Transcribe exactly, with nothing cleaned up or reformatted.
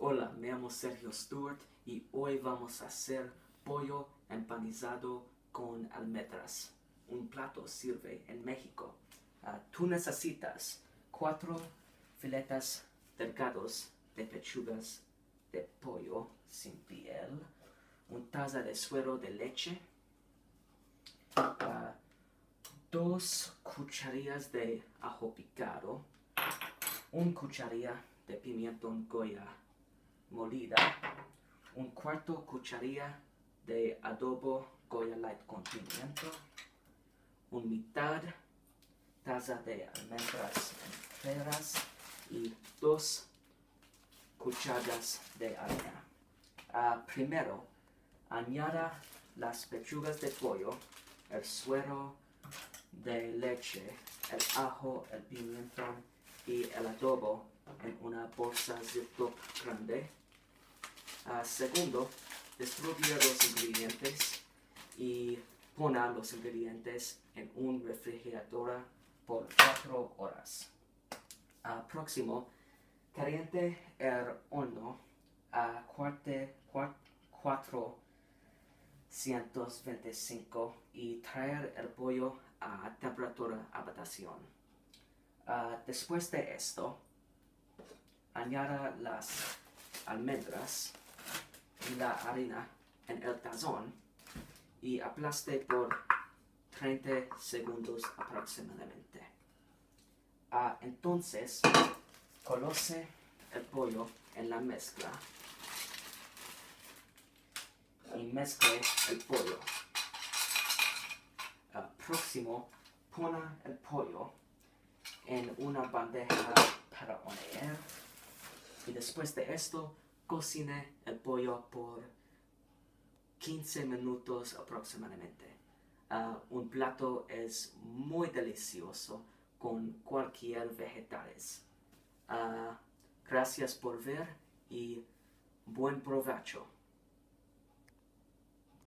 Hola, me llamo Sergio Stewart y hoy vamos a hacer pollo empanizado con almendras. Un plato sirve en México. Uh, tú necesitas cuatro filetas delgados de pechugas de pollo sin piel, una taza de suero de leche, uh, dos cucharillas de ajo picado, una cucharilla de pimiento Goya molida, un cuarto cucharilla de adobo Goya Light con pimiento, un mitad taza de almendras enteras y dos cucharadas de harina. Uh, primero, añada las pechugas de pollo, el suero de leche, el ajo, el pimiento y el adobo en una bolsa Ziploc grande. Uh, segundo, distribuye los ingredientes y pone los ingredientes en un refrigerador por cuatro horas. Uh, próximo, caliente el horno a cuatrocientos veinticinco y traer el pollo a temperatura habitación. Uh, después de esto, añada las almendras y la harina en el tazón y aplaste por treinta segundos aproximadamente. Uh, entonces, coloque el pollo en la mezcla y mezcle el pollo. Uh, próximo, pone el pollo en una bandeja para hornear y después de esto, cocine el pollo por quince minutos aproximadamente. Uh, un plato es muy delicioso con cualquier vegetales. Uh, gracias por ver y buen provecho.